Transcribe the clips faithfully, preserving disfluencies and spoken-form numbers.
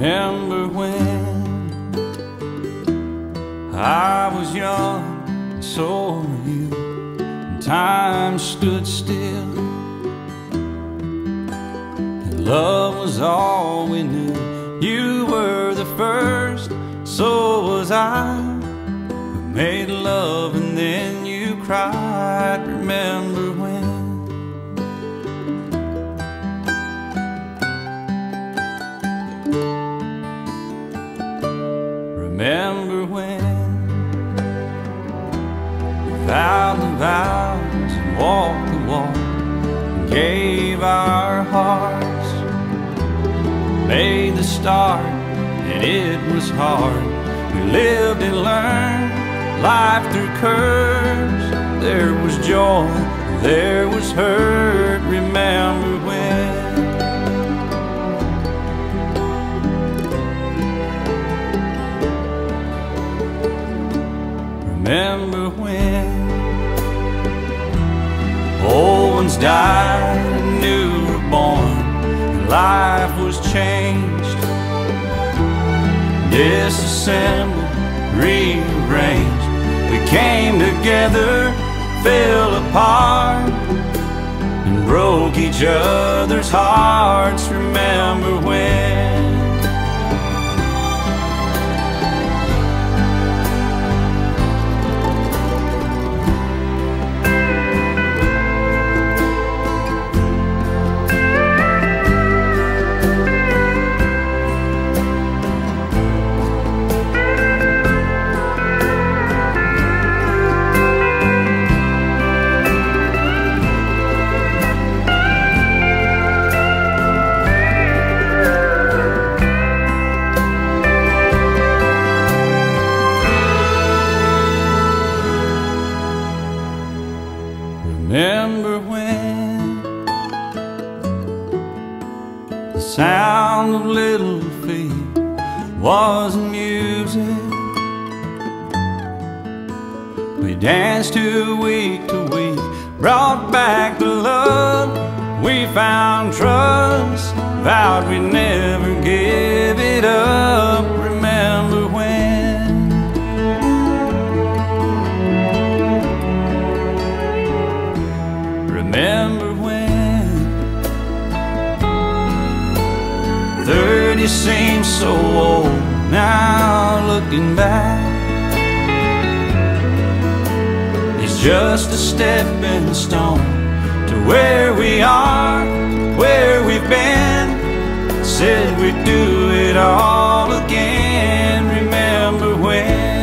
Remember when I was young and so were you, and time stood still, and love was all we knew. You were the first, so was I. We made love and then you cried. Remember when? Remember when we vowed the vows and walked the walk and gave our hearts, made the start and it was hard. We lived and learned life through curves. There was joy, there was hurt. Remember when? Remember when old ones died and new were born, and life was changed, disassembled, rearranged. We came together, fell apart, and broke each other's hearts. Remember when? Remember when the sound of little feet was music? We danced to week to week, brought back the love. We found trust, vowed we'd never give it up. Remember when? Remember when thirty seems so old now, looking back. It's just a stepping stone to where we are, where we've been. Said we'd do it all again. Remember when?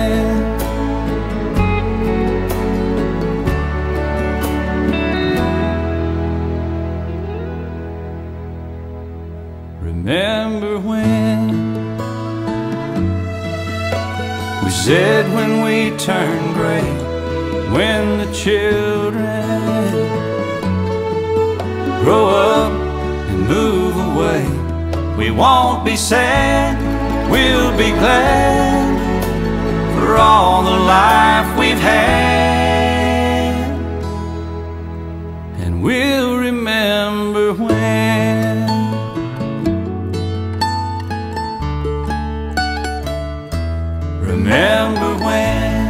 Remember when we said when we turn gray, when the children grow up and move away, we won't be sad, we'll be glad for all the life we've had. And we'll remember when. Remember when?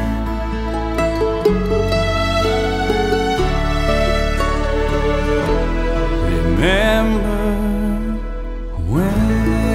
Remember when?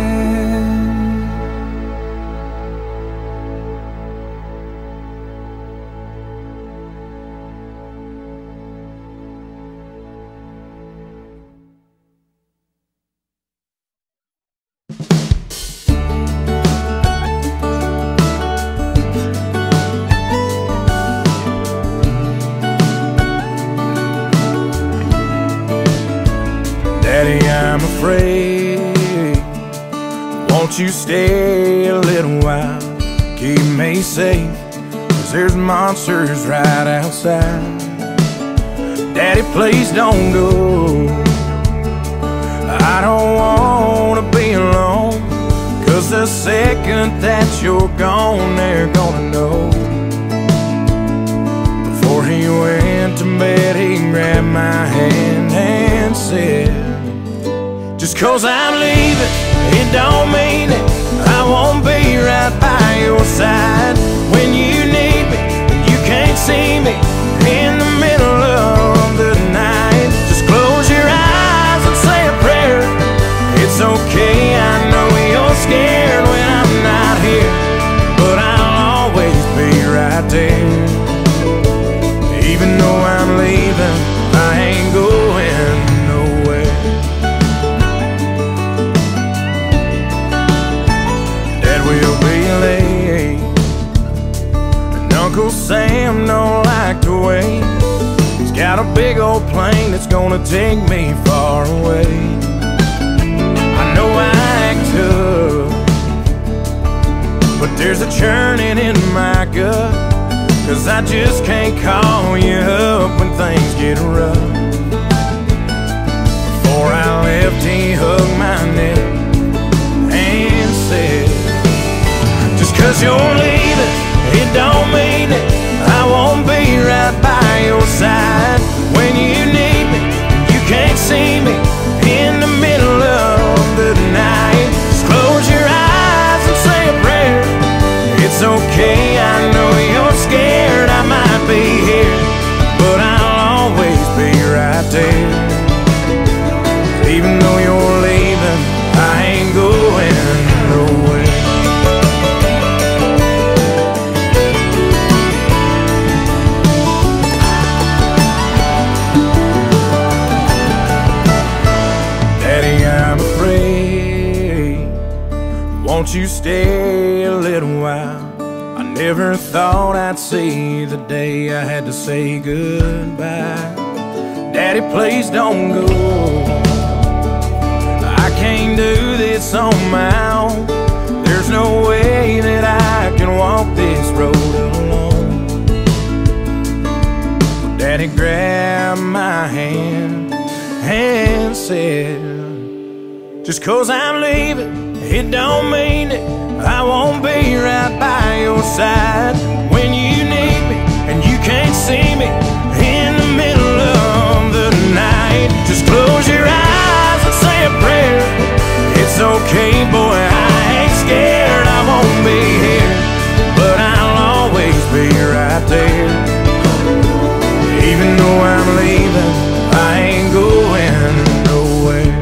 Daddy, I'm afraid. Won't you stay a little while? Keep me safe, 'cause there's monsters right outside. Daddy, please don't go. I don't wanna be alone, 'cause the second that you're gone, they're gonna know. Before he went to bed, he grabbed my hand and said, just 'cause I'm leaving, it don't mean it I won't be right by your side when you need me. You can't see me in the middle of the night. Just close your eyes and say a prayer. It's okay, I know you're scared when I'm not here, but I'll always be right there. Even though I'm leaving, I ain't going nowhere. Dad will be late, and Uncle Sam don't like to wait. He's got a big old plane that's gonna take me far away. I know I act tough, but there's a churning in my gut, 'cause I just can't call you up when things get rough. Before I left, he hugged my neck and said, just 'cause you're leaving, it don't mean it I won't be right by your side when you need me. You can't see me in the middle of the night. Just close your eyes and say a prayer. It's okay, I know you're scared, I might be here, but I'll always be right there. Even though you're leaving, I ain't going nowhere. Daddy, I'm afraid, won't you stay a little while? I never thought I'd see the day I had to say goodbye. Daddy, please don't go. I can't do this on my own. There's no way that I can walk this road alone. Daddy grabbed my hand and said, just 'cause I'm leaving, it don't mean it I won't be right by your side when you need me and you can't see me in the middle of the night. Just close your eyes and say a prayer. It's okay, boy, I ain't scared, I won't be here, but I'll always be right there. Even though I'm leaving, I ain't going nowhere.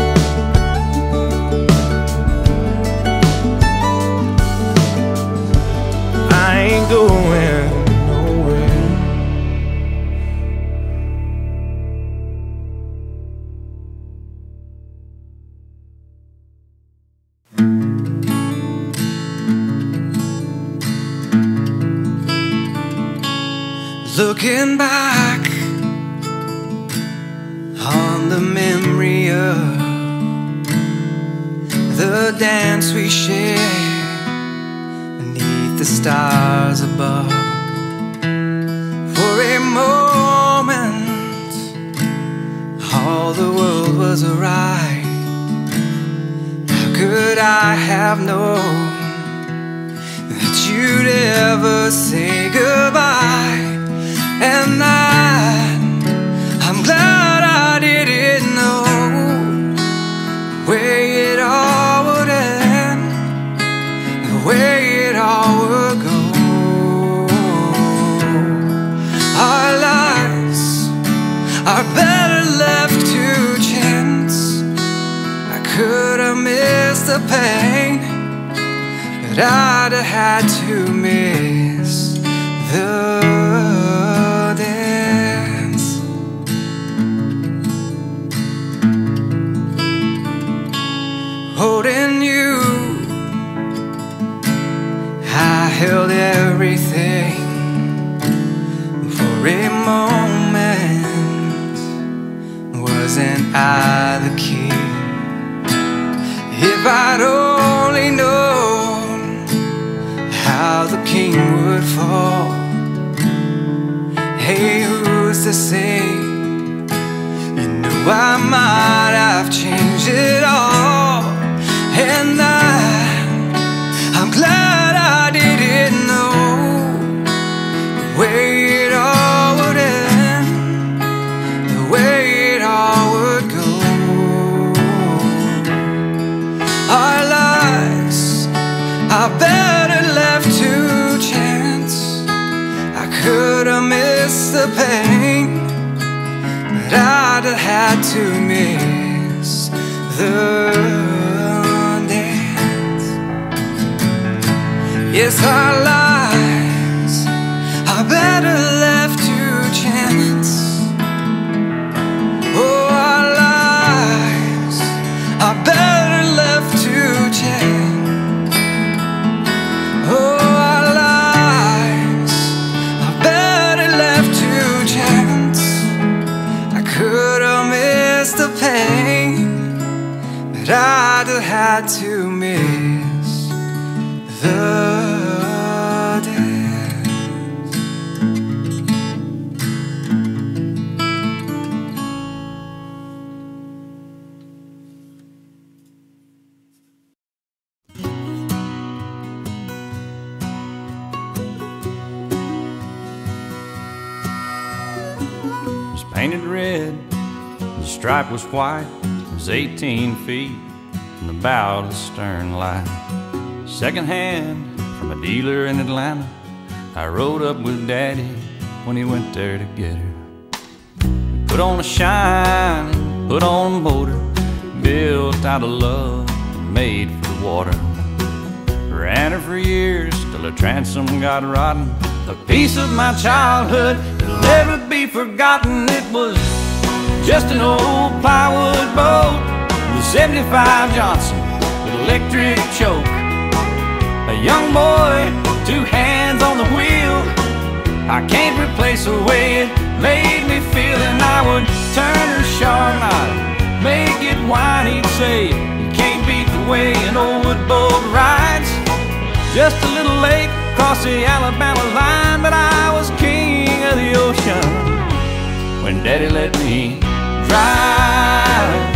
I ain't going nowhere. Looking back on the memory of the dance we shared beneath the stars above. For a moment, all the world was alright. How could I have known that you'd ever say goodbye? And I, I'm glad I didn't know the way it all would end, the way it all would go. Our lives are better left to chance. I could have missed the pain, but I'd have had to miss the dance. Holding you, I held everything. For a moment, wasn't I the king? If I'd only known how the king would fall. Hey, who's to say? You know I might have changed it all. And I, I'm glad I didn't know the way it all would end, the way it all would go. Our lives I better left to chance. I could have missed the pain, but I'd have had to miss the dance. Yes, our lives are better left to chance. Oh, our lives are better left to chance. Oh, our lives are better left to chance. I could have missed the pain, but I'd have had to miss the dance. It was painted red, the stripe was white. It was eighteen feet from the bow to the stern line. Second hand from a dealer in Atlanta, I rode up with Daddy when he went there to get her. We put on a shine, put on a motor, built out of love and made for the water. Ran her for years till the transom got rotten. A piece of my childhood that'll never be forgotten. It was just an old plywood boat with a seventy-five Johnson with electric choke. A young boy, two hands on the wheel. I can't replace the way it made me feel. And I would turn her sharp and I'd make it whine. He'd say, you can't beat the way an old wood boat rides. Just a little lake across the Alabama line, but I was king of the ocean when Daddy let me drive.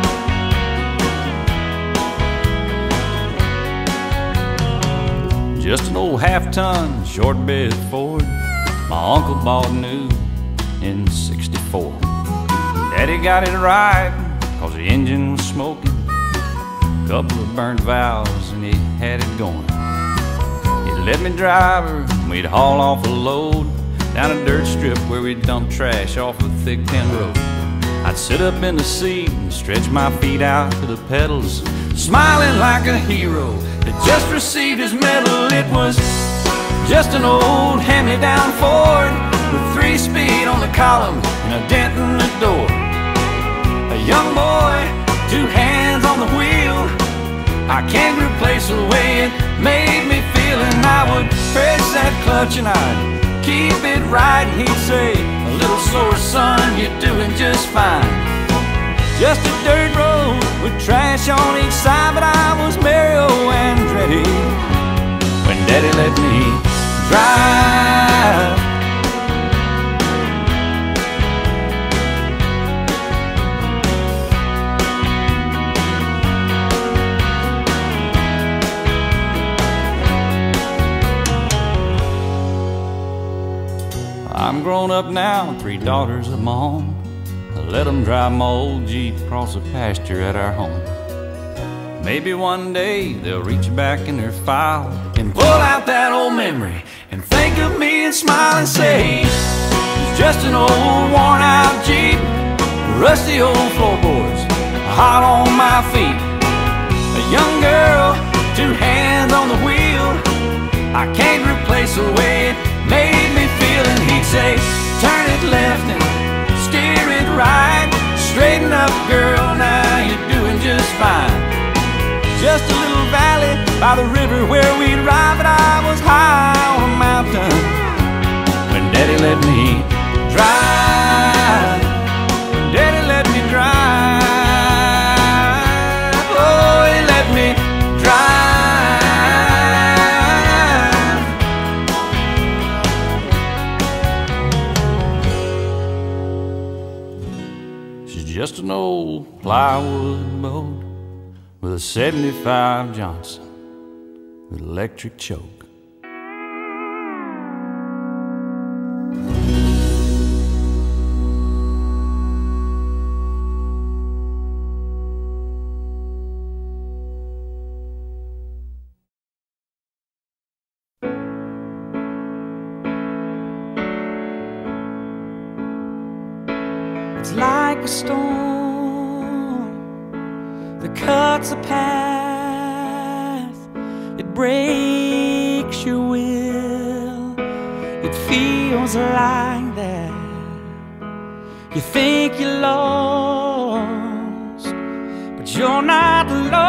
Just an old half-ton short bed Ford my uncle bought new in sixty-four. Daddy got it right cause the engine was smoking, couple of burnt valves and he had it going. He'd let me drive her and we'd haul off a load down a dirt strip where we'd dump trash off a thick tin road. I'd sit up in the seat and stretch my feet out to the pedals, smiling like a hero that just received his medal. It was just an old hand-me-down Ford with three speed on the column and a dent in the door. A young boy, two hands on the wheel. I can't replace the way it made me feel. And I would press that clutch and I'd keep it right. And he'd say, a little slower, son, you're doing just fine. Just a dirt road with trash on each side, but I was Mario Andretti when Daddy let me drive. I'm grown up now, three daughters of my own. I let them drive my old Jeep across the pasture at our home. Maybe one day they'll reach back in their file and pull out that old memory and think of me and smile and say, it's just an old worn out Jeep, rusty old floorboards, hot on my feet. A young girl, two hands on the wheel. I can't replace the way it made me feel. And he'd say, turn it left and steer it right. Straighten up, girl, now you're doing just fine. Just a little valley by the river where we'd ride, but I was high on a mountain when Daddy let me drive. Daddy let me drive. Oh, he let me drive. She's just an old plywood boat with a seventy-five Johnson with electric choke. It's like a storm that cuts a path. It breaks your will. It feels like that. You think you're lost, but you're not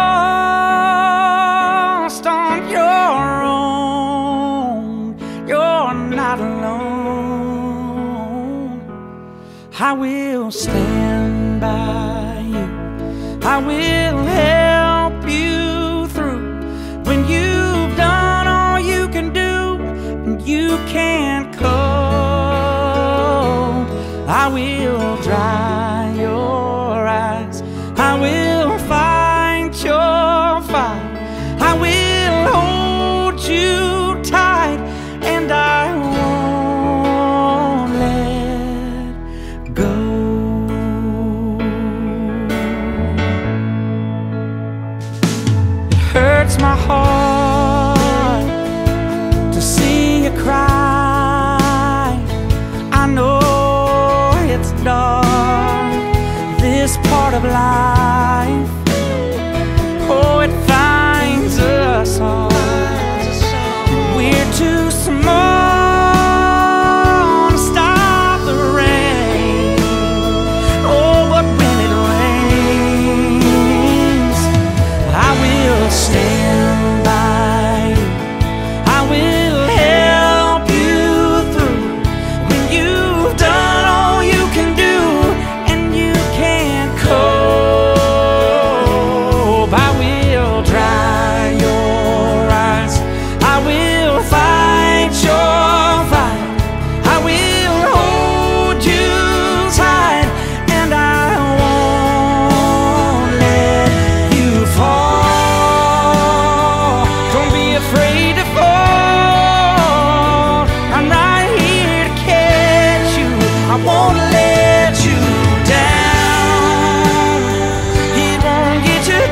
lost on your own. You're not alone. I will stand by you. I will help you through when you've done all you can do and you can't cope. I will dry your eyes. I will fight your fight. I will hold you tight, and I won't let go. It hurts my heart to see you cry. I know it's dark, this part of life. Oh, it finds us all. We're too small to stop the rain. Oh, but when it rains, I will stand by you. I will help you through when you've done all you can do and you can't cope. I will dry your eyes. I will fight your fight. I will hold you tight, and I won't let you fall. Don't be afraid to fall. I'm right here to catch you. I won't let you down. It won't get you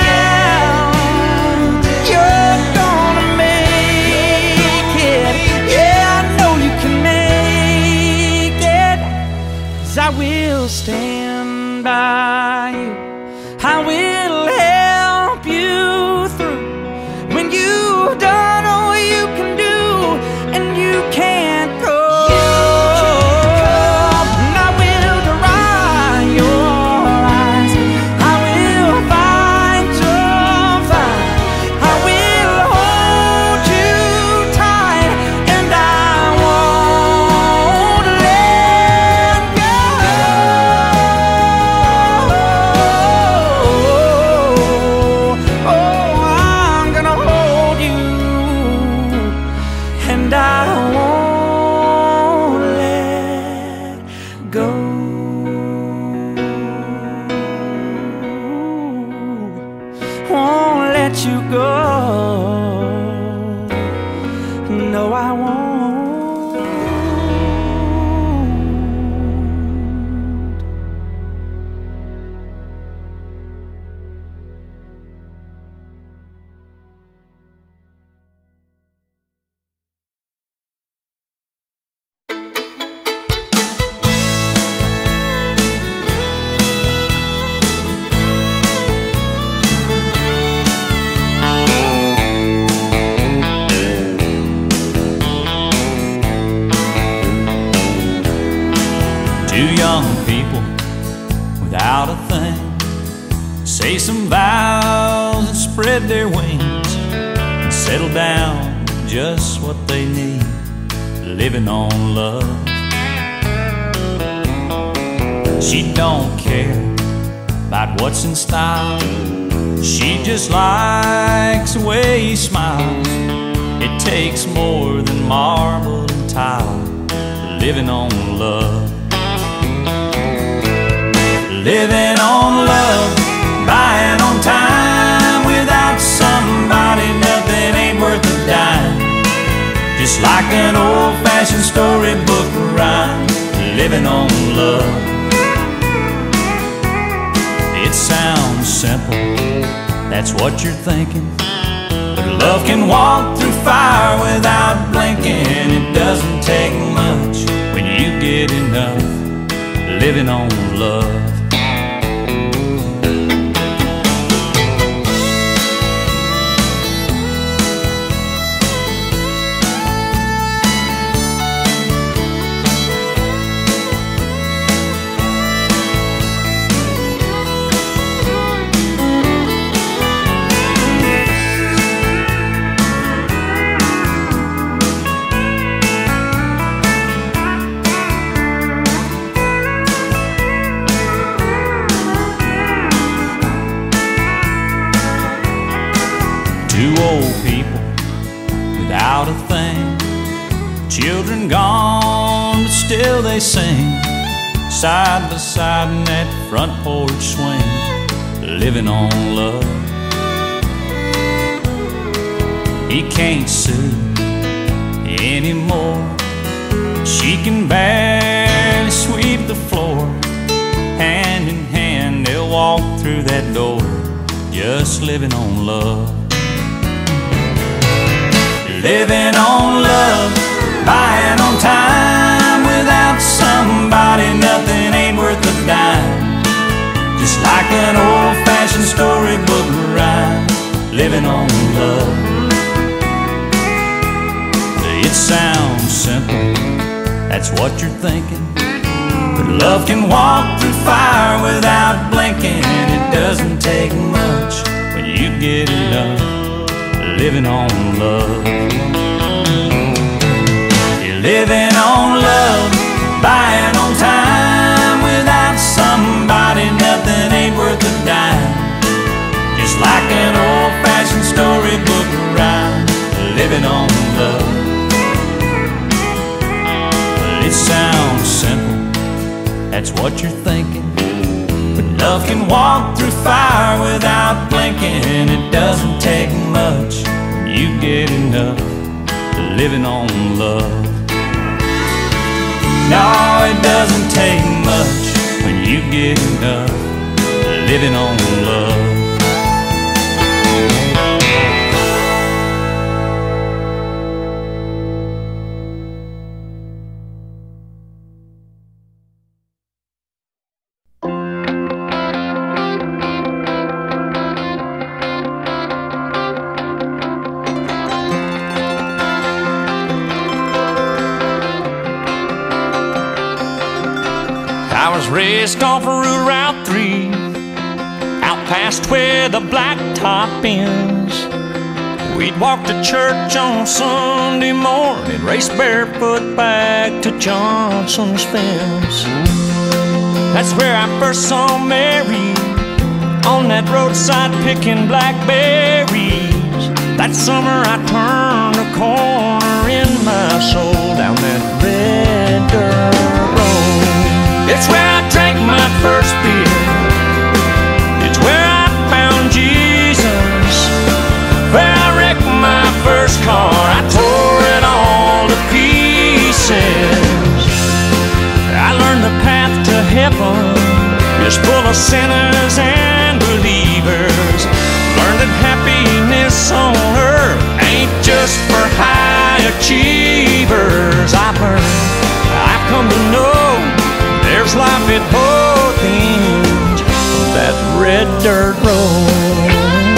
down. You're gonna make it. Yeah, I know you can make it. 'Cause I will stand by you. I will help you through when you've done all you can do and you can't go. And I will dry your eyes. I will fight your fight. I will hold you tight, and I won't let go. Oh, I'm gonna hold you, and I won't let go. Won't let you go. No, I won't. Two young people without a thing say some vows and spread their wings and settle down just what they need, living on love. She don't care about what's in style. She just likes the way he smiles. It takes more than marble and tile, living on love. Living on love, buying on time. Without somebody, nothing ain't worth a dime. Just like an old-fashioned storybook rhyme, living on love. It sounds simple, that's what you're thinking, but love can walk through fire without blinking. It doesn't take much when you get enough, living on love. Two old people without a thing, children gone, but still they sing, side by side in that front porch swing, living on love. He can't sue anymore, she can barely sweep the floor. Hand in hand they'll walk through that door, just living on love. Living on love, buying on time. Without somebody, nothing ain't worth a dime. Just like an old-fashioned storybook rhyme, living on love. It sounds simple, that's what you're thinking, but love can walk through fire without blinking. It doesn't take much when you get enough, living on love. You're living on love, buying on time. Without somebody, nothing ain't worth a dime. Just like an old-fashioned storybook rhyme, living on love. It sounds simple, that's what you're thinking, but love can walk through fire without blinking. It doesn't take much when you get enough, living on love. No, it doesn't take much when you get enough, living on love. I was raised off of Route three, out past where the blacktop ends. We'd walk to church on Sunday morning, race barefoot back to Johnson's fence. That's where I first saw Mary, on that roadside picking blackberries. That summer I turned a corner in my soul, down that red dirt road. It's where I drank my first beer, it's where I found Jesus, where I wrecked my first car, I tore it all to pieces. I learned the path to heaven is full of sinners and believers. Learned that happiness on earth ain't just for high achievers. I've learned, I've come to know, there's life at both ends of that red dirt road.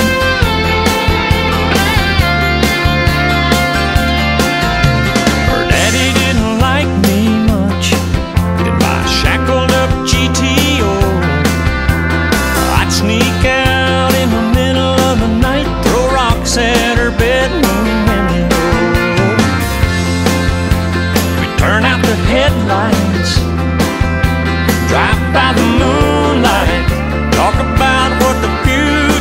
Her daddy didn't like me much in my shackled up G T O. I'd sneak out in the middle of the night, throw rocks at her bedroom window. We'd turn out the headlights, drive by the moonlight, talk about what the future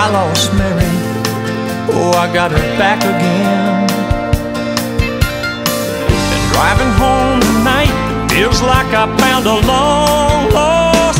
I lost Mary, oh, I got her back again. And driving home tonight feels like I found a long lost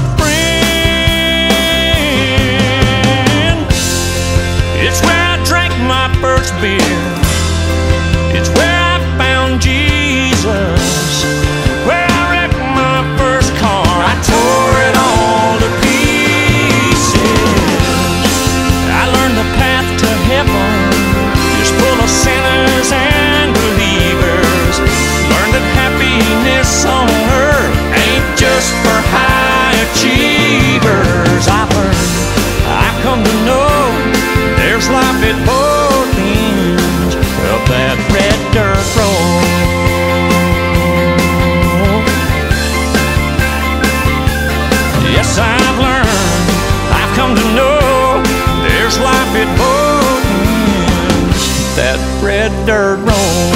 friend. It's where I drank my first beer, it's where I found Jesus, where I wrecked my first car. I tore it all to pieces. I learned the path to heaven is full of sinners and believers. Learned that happiness on earth ain't just for high achievers. I've learned, I've come to know there's life at both ends of that red dirt road. Yes, I've learned, I've come to know there's life at both ends, that red dirt road.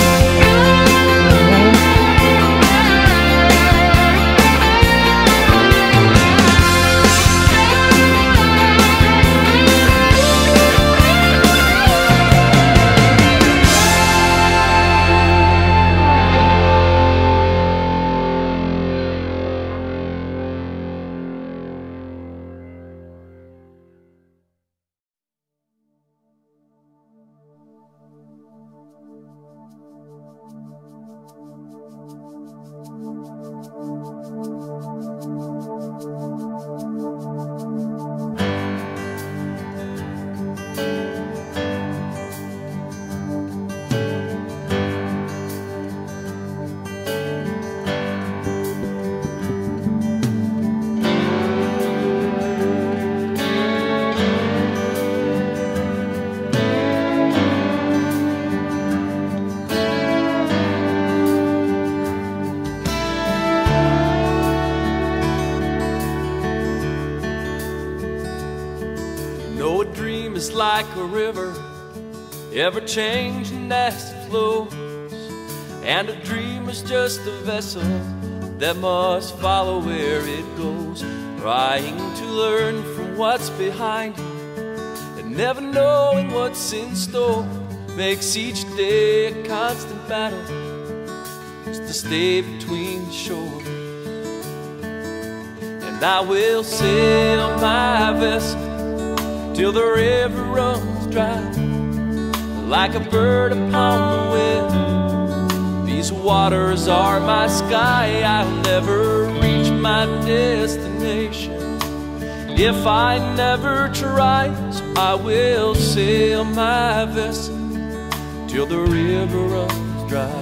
Like a river, ever changing as it flows, and a dream is just a vessel that must follow where it goes, trying to learn from what's behind it and never knowing what's in store, makes each day a constant battle just to stay between the shores. And I will sail my vessel till the river runs dry, like a bird upon the wind. These waters are my sky, I'll never reach my destination if I never try. So I will sail my vessel till the river runs dry.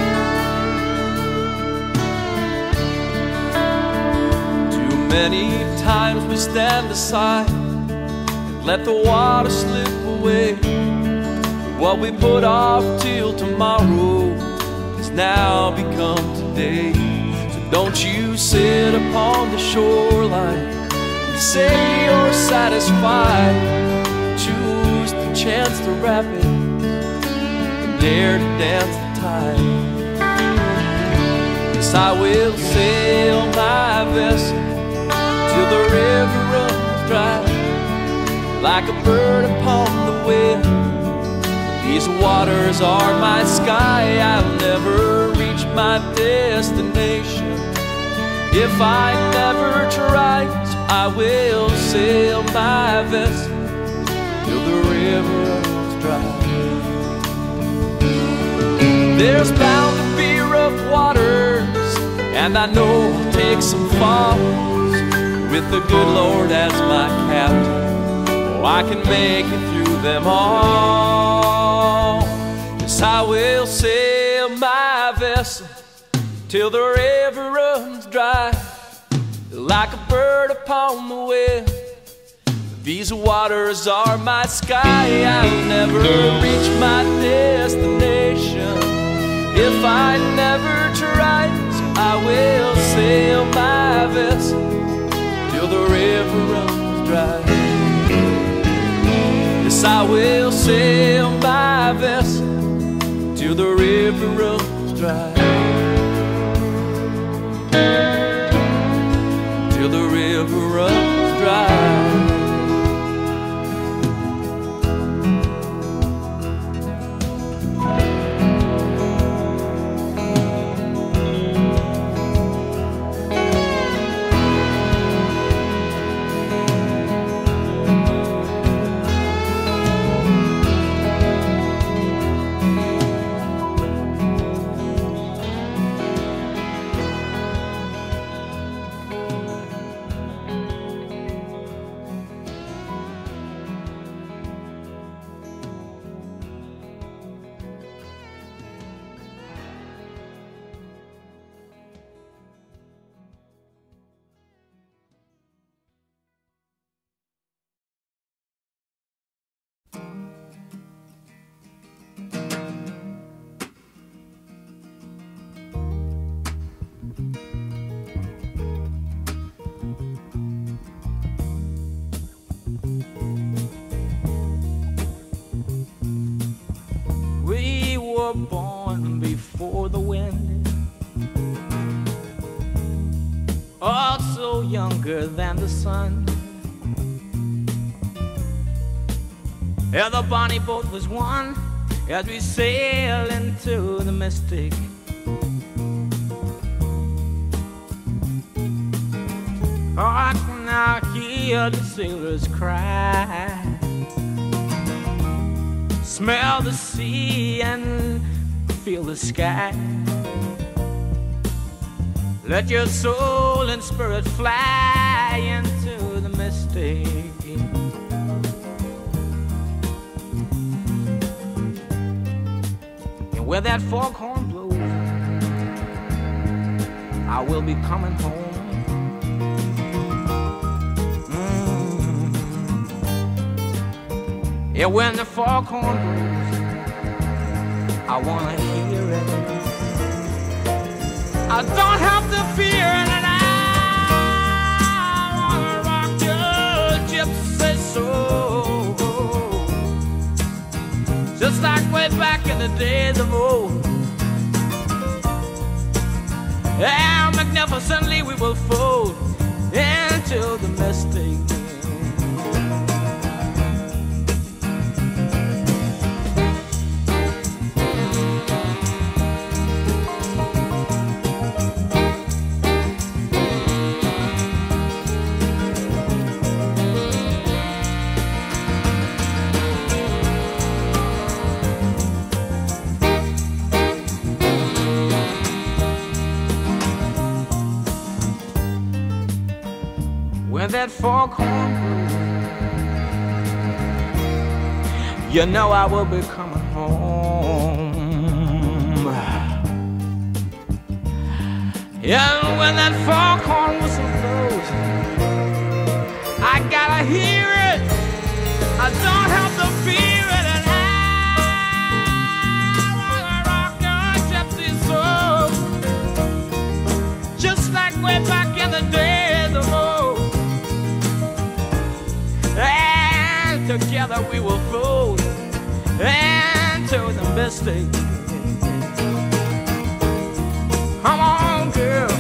Too many times we stand aside, let the water slip away. What we put off till tomorrow has now become today. So don't you sit upon the shoreline and say you're satisfied. Choose the chance to rapids and dare to dance the tide. Yes, I will sail my vessel till the river runs dry, like a bird upon the wind. These waters are my sky, I'll never reach my destination if I never try. So I will sail my vessel till the river runs dry. There's bound to be rough waters, and I know I'll take some falls with the good Lord as my captain. I can make it through them all. Yes, I will sail my vessel till the river runs dry, like a bird upon the wind. These waters are my sky, I'll never reach my destination if I never try. So I will sail my vessel till the river runs dry. Yes, I will sail my vessel till the river runs dry. Till the river runs dry. were born before the wind, also younger than the sun. Yeah, the bonnie boat was one as we sail into the mystic. Oh, I can now hear the sailors cry, smell the sea and feel the sky. Let your soul and spirit fly into the mystic. And where that foghorn blows, I will be coming home. Yeah, when the foghorn blows, I wanna hear it. I don't have to fear it, and I wanna rock your gypsy soul, just like way back in the days of old. And magnificently we will fold into the mystic. When that foghorn blows, you know I will be coming home. Yeah, when that foghorn whistle blows, I gotta hear it. I don't have to fear it, and I wanna rock your gypsy soul, just like way back in the days of old. And together we will fold into the mystic. Come on, girl.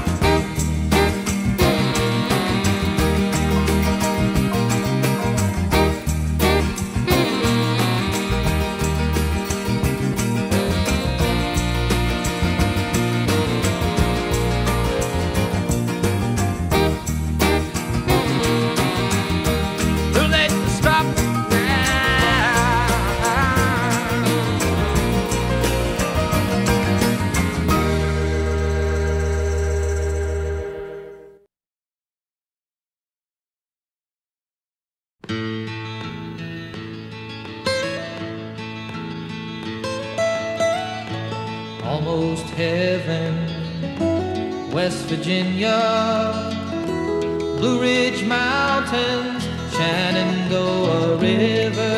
Almost heaven, West Virginia, Blue Ridge Mountains, Shenandoah River.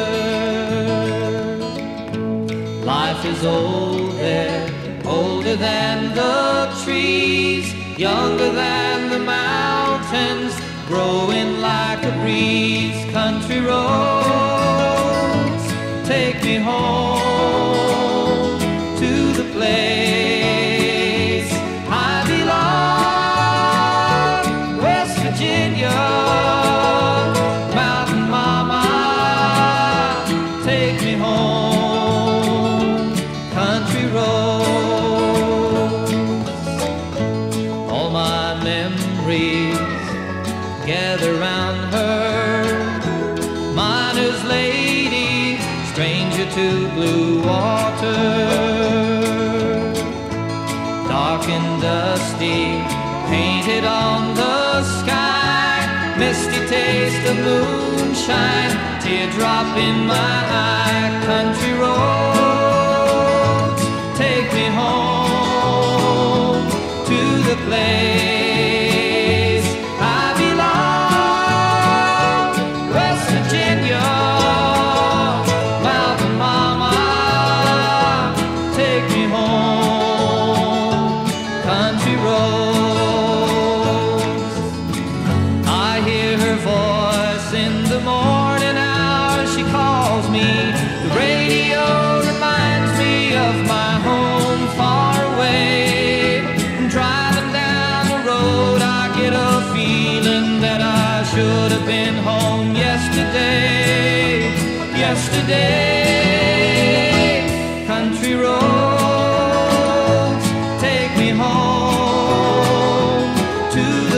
Life is old there, older than the trees, younger than the mountains, growing like a breeze. Country roads, take me home to the place I belong, West Virginia, Mountain Mama, take me home, country roads. All my memories gather round her, miner's lady, stranger to blue water. Dark and dusty, painted on the sky, misty taste of moonshine, teardrop in my eye. Country roads, take me home to the place I belong, West Virginia, Mountain Mama, take me home, country roads. I hear her voice in the morning hour, she calls me. The radio reminds me of my yesterday. Country roads, take me home to the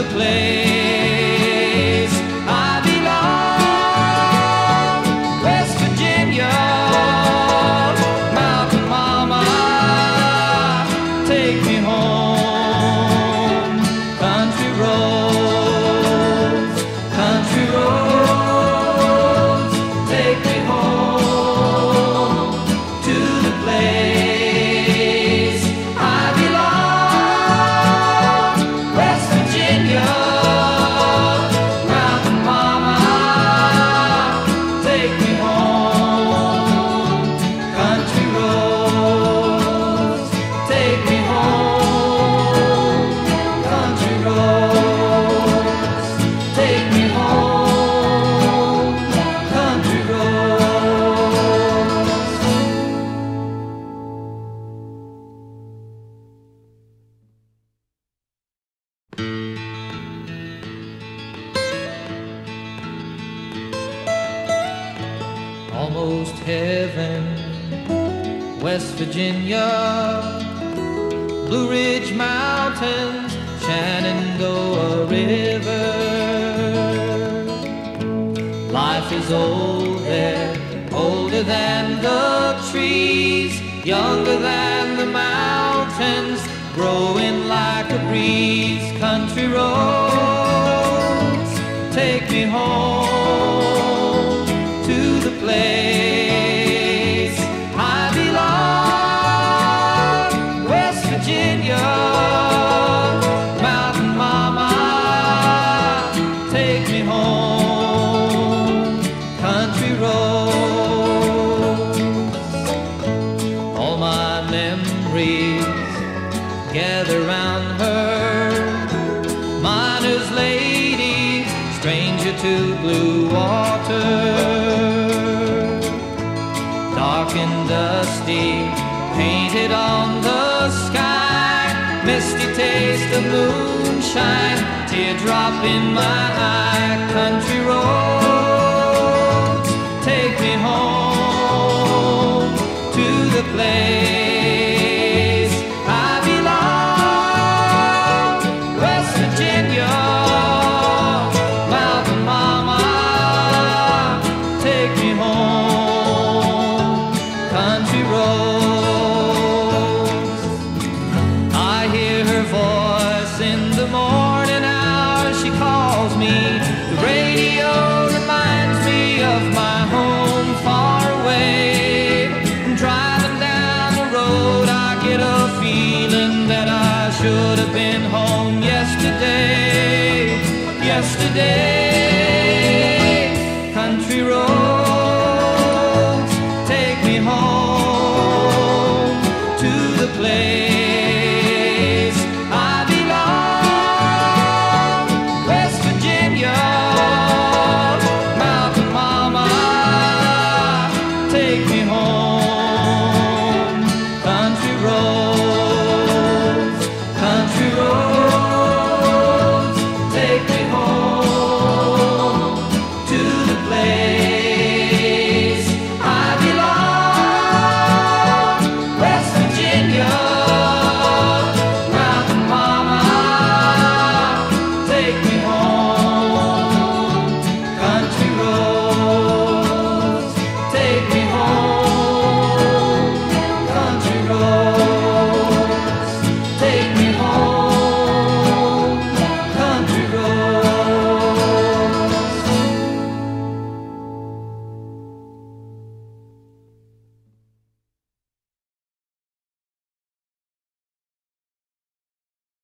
place I belong. West Virginia, Mountain Mama, take me home. Country roads, country roads, take me home to the place I belong. West Virginia, Mountain Mama, take me home. Country roads, take me home. Country roads, take me home. Country roads. Almost heaven, West Virginia, Blue Ridge Mountains, Shenandoah River. Life is old there, older than the trees, younger than the mountains, growing like a breeze. Country roads, take me home to the place I belong. West Virginia, Mountain Mama, take me home. Country roads, all my memories gather round her. Miner's lady, stranger to blue water, dark and dusty, painted on the sky, misty taste of moonshine, teardrop in my eye. Country road,